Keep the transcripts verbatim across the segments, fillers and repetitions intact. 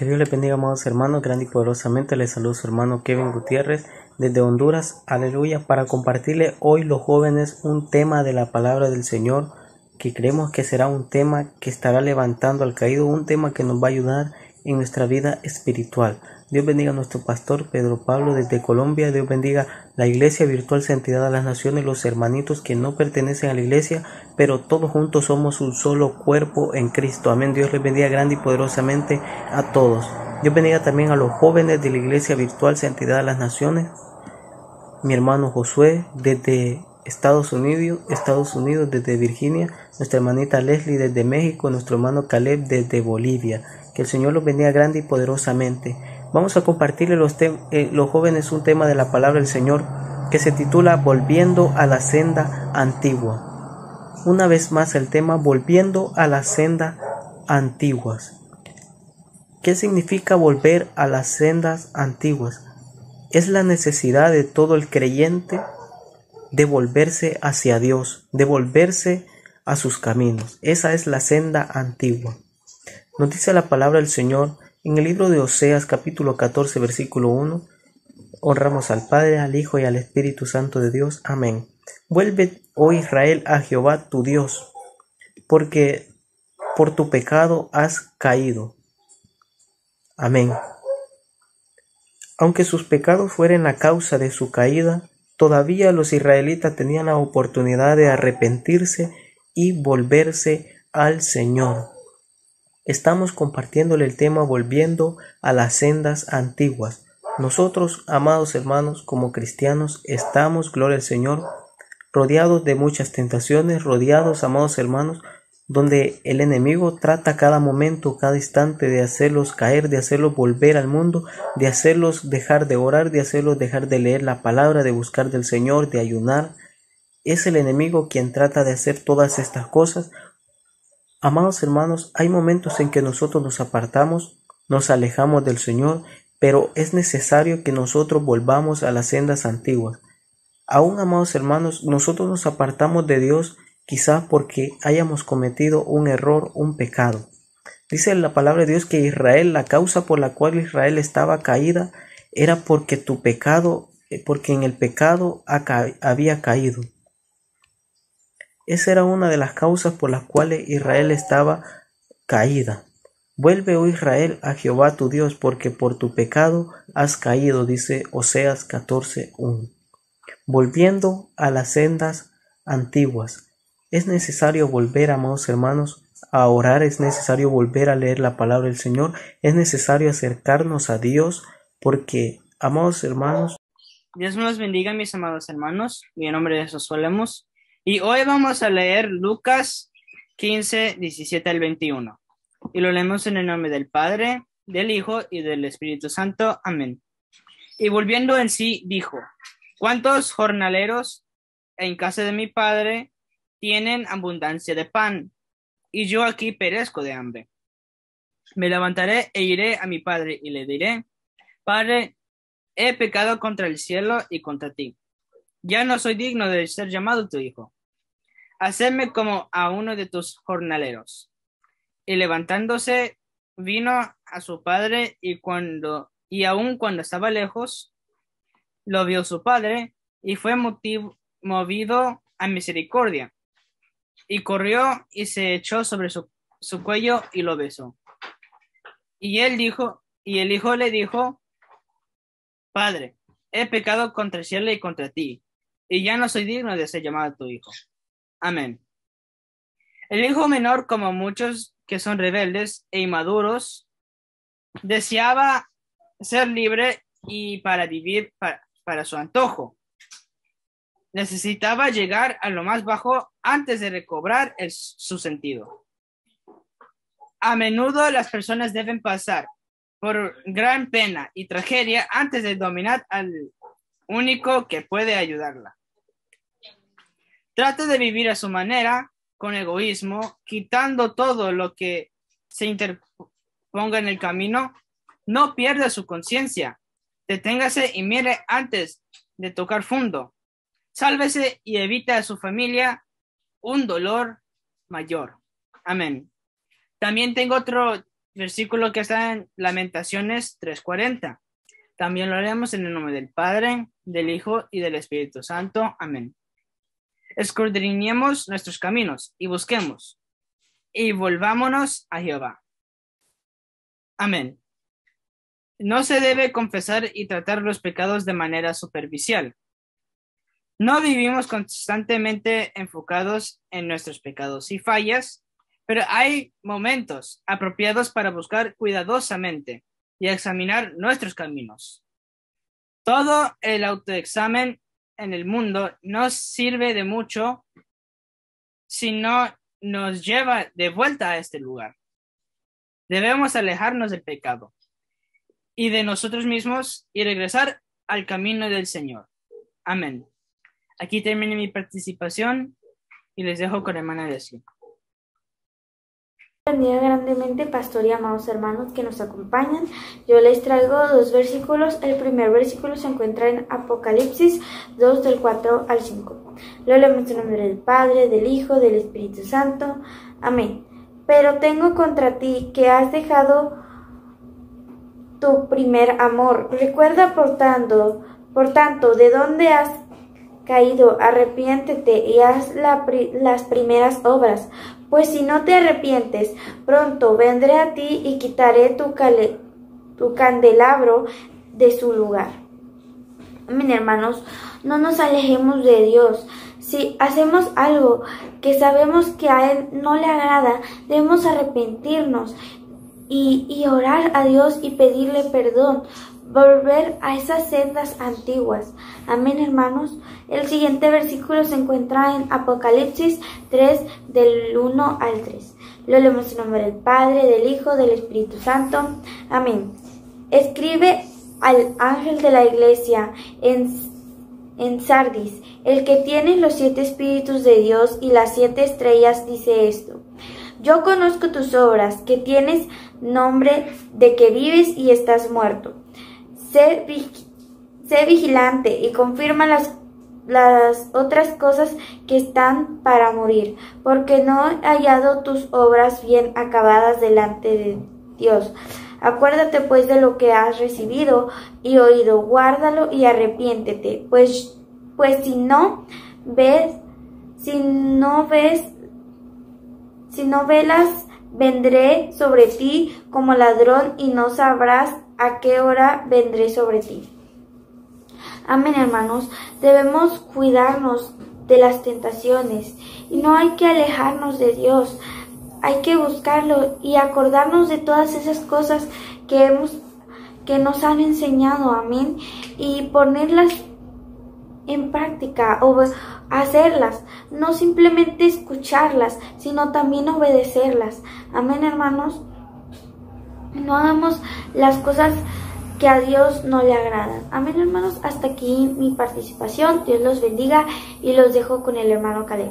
Que Dios les bendiga, amados hermanos, grande y poderosamente. Les saludo su hermano Kevin Gutiérrez desde Honduras, aleluya, para compartirle hoy los jóvenes un tema de la palabra del Señor, que creemos que será un tema que estará levantando al caído, un tema que nos va a ayudar en nuestra vida espiritual. Dios bendiga a nuestro pastor Pedro Pablo desde Colombia. Dios bendiga la Iglesia Virtual Santidad de las Naciones, los hermanitos que no pertenecen a la iglesia, pero todos juntos somos un solo cuerpo en Cristo. Amén. Dios les bendiga grande y poderosamente a todos. Dios bendiga también a los jóvenes de la Iglesia Virtual Santidad de las Naciones. Mi hermano Josué desde Estados Unidos, Estados Unidos desde Virginia, nuestra hermanita Leslie desde México, nuestro hermano Caleb desde Bolivia. Que el Señor los bendiga grande y poderosamente. Vamos a compartirle los, eh, los jóvenes un tema de la palabra del Señor que se titula Volviendo a la senda antigua. Una vez más el tema Volviendo a la senda antiguas. ¿Qué significa volver a las sendas antiguas? Es la necesidad de todo el creyente de volverse hacia Dios, de volverse a sus caminos. Esa es la senda antigua. Nos dice la palabra del Señor en el libro de Oseas capítulo catorce versículo uno. Honramos al Padre, al Hijo y al Espíritu Santo de Dios. Amén. Vuelve, oh Israel, a Jehová tu Dios, porque por tu pecado has caído. Amén. Aunque sus pecados fueran la causa de su caída, todavía los israelitas tenían la oportunidad de arrepentirse y volverse al Señor. Estamos compartiéndole el tema Volviendo a las sendas antiguas. Nosotros, amados hermanos, como cristianos, estamos, gloria al Señor, rodeados de muchas tentaciones, rodeados, amados hermanos, donde el enemigo trata cada momento, cada instante de hacerlos caer, de hacerlos volver al mundo, de hacerlos dejar de orar, de hacerlos dejar de leer la palabra, de buscar del Señor, de ayunar. Es el enemigo quien trata de hacer todas estas cosas. Amados hermanos, hay momentos en que nosotros nos apartamos, nos alejamos del Señor, pero es necesario que nosotros volvamos a las sendas antiguas. Aún, amados hermanos, nosotros nos apartamos de Dios quizás porque hayamos cometido un error, un pecado. Dice la palabra de Dios que Israel, la causa por la cual Israel estaba caída, era porque tu pecado, porque en el pecado había caído. Esa era una de las causas por las cuales Israel estaba caída. Vuelve, oh Israel, a Jehová tu Dios, porque por tu pecado has caído, dice Oseas catorce uno. Volviendo a las sendas antiguas. Es necesario volver, amados hermanos, a orar, es necesario volver a leer la palabra del Señor, es necesario acercarnos a Dios, porque, amados hermanos, Dios nos bendiga, mis amados hermanos. Mi nombre es Josué Lemos. Y hoy vamos a leer Lucas quince, diecisiete al veintiuno. Y lo leemos en el nombre del Padre, del Hijo y del Espíritu Santo. Amén. Y volviendo en sí, dijo: ¿Cuántos jornaleros en casa de mi Padre tienen abundancia de pan? Y yo aquí perezco de hambre. Me levantaré e iré a mi Padre y le diré: Padre, he pecado contra el cielo y contra ti. Ya no soy digno de ser llamado tu hijo. Hacedme como a uno de tus jornaleros. Y levantándose, vino a su padre, y cuando, y aun cuando estaba lejos, lo vio su padre, y fue motivo, movido a misericordia. Y corrió y se echó sobre su, su cuello y lo besó. Y él dijo, y el hijo le dijo: Padre, he pecado contra el cielo y contra ti, y ya no soy digno de ser llamado tu hijo. Amén. El hijo menor, como muchos que son rebeldes e inmaduros, deseaba ser libre y para vivir para, para su antojo. Necesitaba llegar a lo más bajo antes de recobrar el, su sentido. A menudo las personas deben pasar por gran pena y tragedia antes de dominar al único que puede ayudarla. Trata de vivir a su manera, con egoísmo, quitando todo lo que se interponga en el camino. No pierda su conciencia. Deténgase y mire antes de tocar fondo. Sálvese y evite a su familia un dolor mayor. Amén. También tengo otro versículo que está en Lamentaciones tres cuarenta. También lo haremos en el nombre del Padre, del Hijo y del Espíritu Santo. Amén. Escudriñemos nuestros caminos y busquemos, y volvámonos a Jehová. Amén. No se debe confesar y tratar los pecados de manera superficial. No vivimos constantemente enfocados en nuestros pecados y fallas, pero hay momentos apropiados para buscar cuidadosamente y examinar nuestros caminos. Todo el autoexamen en el mundo no sirve de mucho si no nos lleva de vuelta a este lugar. Debemos alejarnos del pecado y de nosotros mismos y regresar al camino del Señor. Amén. Aquí termina mi participación y les dejo con la hermana Leslie. Bendiga grandemente, pastor y amados hermanos que nos acompañan. Yo les traigo dos versículos. El primer versículo se encuentra en Apocalipsis dos, del cuatro al cinco. Lo leemos en nombre del Padre, del Hijo, del Espíritu Santo. Amén. Pero tengo contra ti que has dejado tu primer amor. Recuerda, por tanto, por tanto, de dónde has caído, arrepiéntete y haz la pri las primeras obras. Pues si no te arrepientes, pronto vendré a ti y quitaré tu, tu candelabro de su lugar. Amén, hermanos, no nos alejemos de Dios. Si hacemos algo que sabemos que a Él no le agrada, debemos arrepentirnos y, y orar a Dios y pedirle perdón, volver a esas sendas antiguas. Amén, hermanos. El siguiente versículo se encuentra en Apocalipsis tres, del uno al tres. Lo leemos en nombre del Padre, del Hijo, del Espíritu Santo. Amén. Escribe al ángel de la iglesia en, en Sardis, el que tiene los siete espíritus de Dios y las siete estrellas, dice esto: yo conozco tus obras, que tienes nombre de que vives y estás muerto. Sé, sé vigilante y confirma las, las otras cosas que están para morir, porque no he hallado tus obras bien acabadas delante de Dios. Acuérdate pues de lo que has recibido y oído, guárdalo y arrepiéntete, pues, pues si no ves, si no ves, si no velas, vendré sobre ti como ladrón y no sabrás a qué hora vendré sobre ti. Amén, hermanos. Debemos cuidarnos de las tentaciones y no hay que alejarnos de Dios. Hay que buscarlo y acordarnos de todas esas cosas que hemos, que nos han enseñado. Amén. Y ponerlas en práctica o hacerlas, no simplemente escucharlas, sino también obedecerlas. Amén, hermanos. No hagamos las cosas que a Dios no le agradan. Amén, hermanos. Hasta aquí mi participación. Dios los bendiga y los dejo con el hermano Caleb.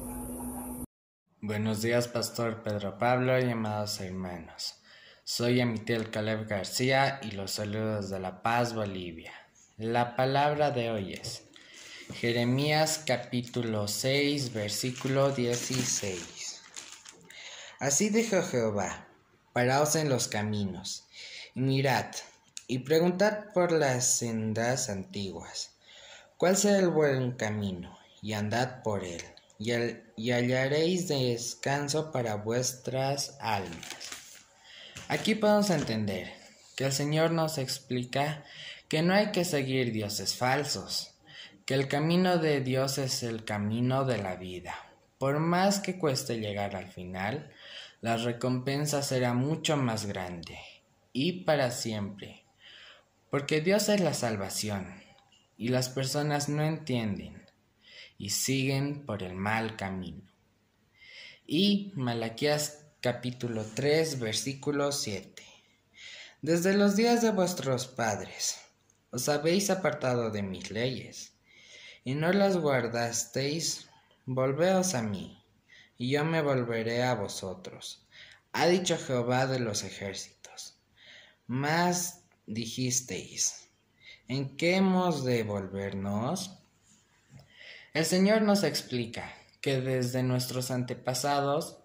Buenos días, Pastor Pedro Pablo y amados hermanos. Soy Amitiel Caleb García y los saludo desde La Paz, Bolivia. La palabra de hoy es Jeremías capítulo seis, versículo dieciséis. Así dijo Jehová: paraos en los caminos, y mirad, y preguntad por las sendas antiguas, cuál sea el buen camino, y andad por él, y, al, y hallaréis descanso para vuestras almas. Aquí podemos entender que el Señor nos explica que no hay que seguir dioses falsos, que el camino de Dios es el camino de la vida. Por más que cueste llegar al final, la recompensa será mucho más grande y para siempre, porque Dios es la salvación y las personas no entienden y siguen por el mal camino. Y Malaquías capítulo tres, versículo siete. Desde los días de vuestros padres os habéis apartado de mis leyes y no las guardasteis. Volveos a mí, y yo me volveré a vosotros, ha dicho Jehová de los ejércitos. Mas dijisteis: ¿en qué hemos de volvernos? El Señor nos explica que desde nuestros antepasados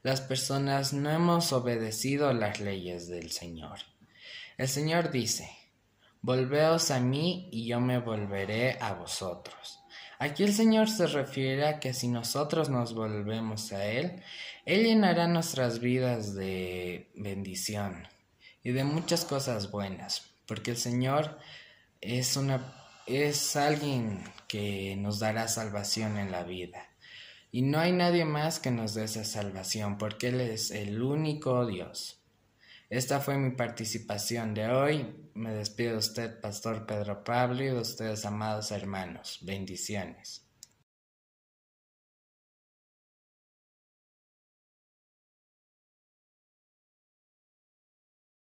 las personas no hemos obedecido las leyes del Señor. El Señor dice: volveos a mí y yo me volveré a vosotros. Aquí el Señor se refiere a que si nosotros nos volvemos a Él, Él llenará nuestras vidas de bendición y de muchas cosas buenas, porque el Señor es, una, es alguien que nos dará salvación en la vida. Y no hay nadie más que nos dé esa salvación, porque Él es el único Dios. Esta fue mi participación de hoy. Me despido de usted, Pastor Pedro Pablo, y de ustedes, amados hermanos. Bendiciones.